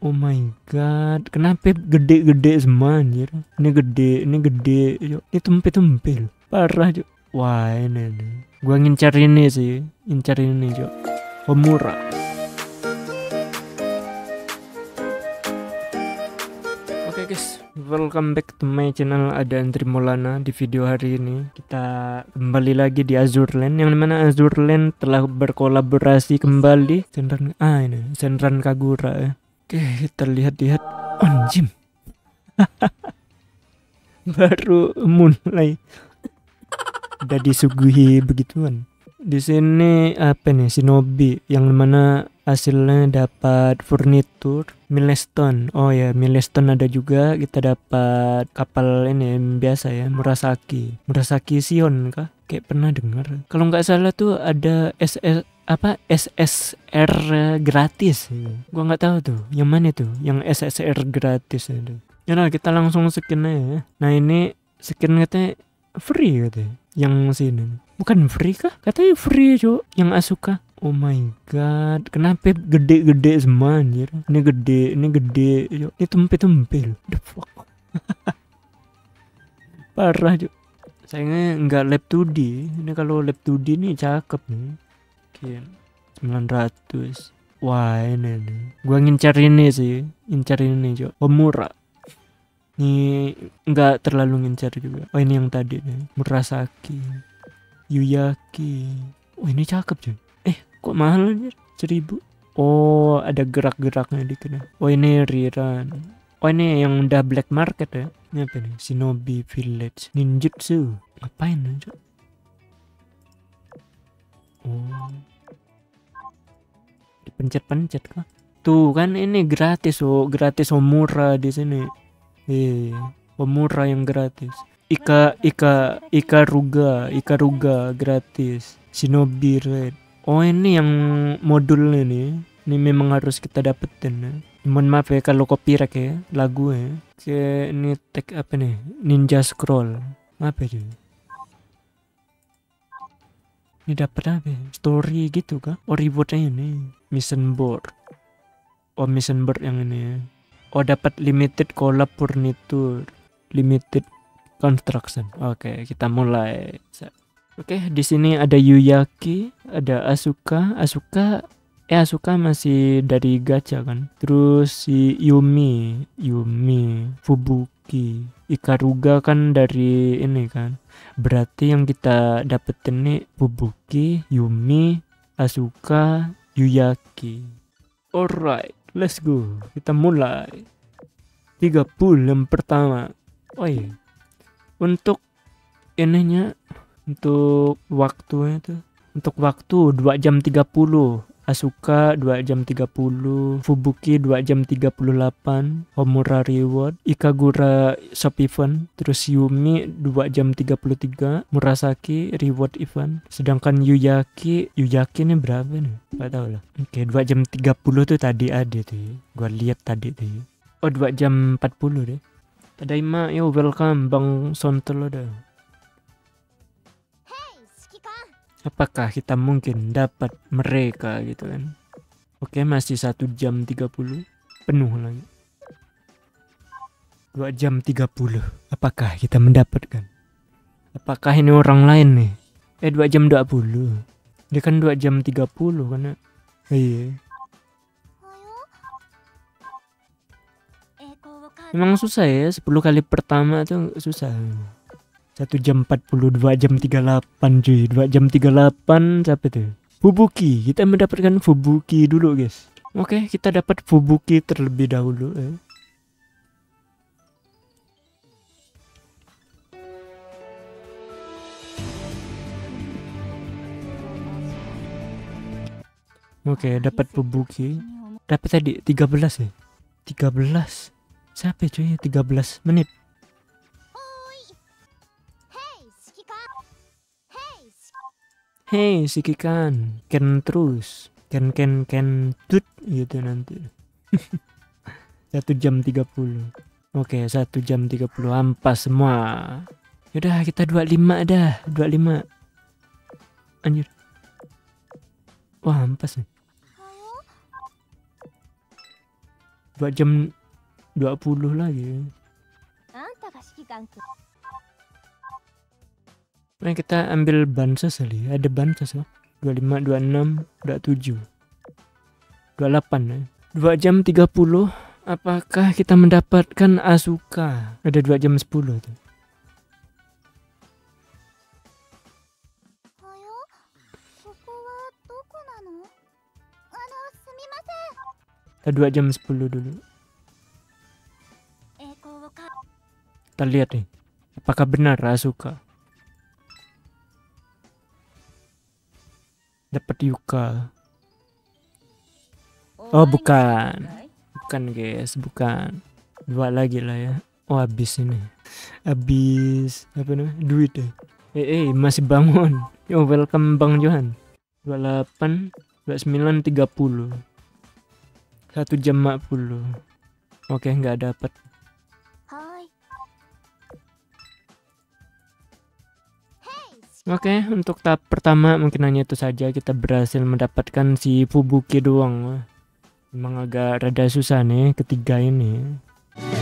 Oh my god, kenapa gede-gede semua anjir? Ini gede, Cok. Ini tempe loh. Parah, Cok. Wah, ini. Gua ngincar ini sih, ngincar ini, Cok. Homura. Oke guys, welcome back to my channel Ada Andri Maulana. Di video hari ini kita kembali lagi di Azur Lane, yang dimana Azur Lane telah berkolaborasi kembali Senran Kagura ya. Oke, kita lihat-lihat anjim. Baru mulai udah disuguhi begituan. Di sini apa nih, Shinobi, yang mana hasilnya dapat furnitur milestone. Oh ya, milestone ada juga. Kita dapat kapal ini yang biasa ya, Murasaki Shion kah? Kayak pernah dengar. Kalau nggak salah tuh ada SSR gratis. Gua nggak tahu tuh yang mana tuh, yang SSR gratis itu. Ya nah, kita langsung skin aja ya. Nah ini skin katanya free katanya. Yang sini bukan free kah? Katanya free, Cok. Yang Asuka. Oh my god, kenapa gede-gede semua anjir? Ini gede, Cok. Ini tempe loh. The fuck. Parah, Cok. Sayangnya nggak lab 2D. Ini kalau lab 2D nih cakep nih. Oke, 900. Wah, ini nih. Gua ngincar ini sih. Cok. Homura. Ini nggak terlalu ngincar juga. Oh, ini yang tadi nih. Murasaki. Yuyaki. Oh, ini cakep cuy. Kok mahal aja? 1000. Oh, ada gerak-geraknya dikit. Oh, ini rerun. Oh, ini yang udah black market ya. Ini apa nih? Shinobi Village Ninjutsu. Ngapain aja? Oh, dipencet-pencet kah? Tuh kan ini gratis, gratis Homura di sini. Homura yang gratis. Ikaruga gratis. Shinobi Red. Oh, ini yang modul ini memang harus kita dapetin ya. Mohon maaf ya kalau copyright ya lagu ya. Kayak ini tag apa nih? Ninja Scroll. Apa itu? Ini dapat apa ya? Story gitu kah? Oh, rewardnya ini mission board. Oh, mission board yang ini ya. Oh, dapat limited collab furniture, limited construction. Oke, kita mulai. Oke, di sini ada Yuyaki, ada Asuka. Asuka masih dari gacha kan. Terus si Yumi, Fubuki, Ikaruga kan dari ini kan. Berarti yang kita dapetin nih Fubuki, Yumi, Asuka, Yuyaki. Alright, let's go. Kita mulai. 30 yang pertama. Oh iya. Untuk ininya, untuk waktunya tuh, untuk waktu 2 jam 30. Asuka 2 jam 30, Fubuki 2 jam 38, Homura reward, Ikagura shop event, terus Yumi 2 jam 33, Murasaki reward event, sedangkan Yuyaki ini berapa nih? Gak tahu lah. Oke, 2 jam 30 tuh tadi ada tuh. Gua lihat tadi tuh. Oh, 2 jam 40 deh. Tadaima, yo welcome Bang Sontolo dah. Apakah kita mungkin dapat mereka gitu kan? Oke, masih 1 jam 30. Penuh lagi. 2 jam 30. Apakah kita mendapatkan? Apakah ini orang lain nih? 2 jam 20. Dia kan 2 jam 30 kan? Iya. Memang susah ya, 10 kali pertama tuh susah. 1 jam 40, 2 jam 38 cuy. 2 jam 38 siapa tuh? Fubuki. Kita mendapatkan Fubuki dulu guys. Oke, kita dapat Fubuki terlebih dahulu ya. Oke, dapat Fubuki. Dapat tadi 13 ya? 13. Siapa cuy? 13 menit. Hey, Shikikan, ken terus, ken tut gitu nanti. 1 jam 30. Oke, 1 jam 30 ampas semua. Yaudah, kita 25 dah, 25. Anjir. Wah, ampas nih. 2 jam 20 lagi. Nah, kita ambil bansos kali. Ada bansos loh. 25, 26, 27, 28 ya. 2 jam 30. Apakah kita mendapatkan Asuka? Ada 2 jam 10 tuh. Kita 2 jam 10 dulu. Kita lihat nih. Apakah benar Asuka? Dapat Yuka. Oh, bukan. Bukan guys, bukan. 2 lagi lah ya. Oh, habis ini. Habis apa namanya? Duit ya. Masih bangun. Yo, welcome Bang Johan. 28, 29, 30. 1 jam 40. Oke, nggak dapat. Oke, untuk tahap pertama mungkin hanya itu saja. Kita berhasil mendapatkan si Fubuki doang. Memang agak rada susah nih ketiga ini.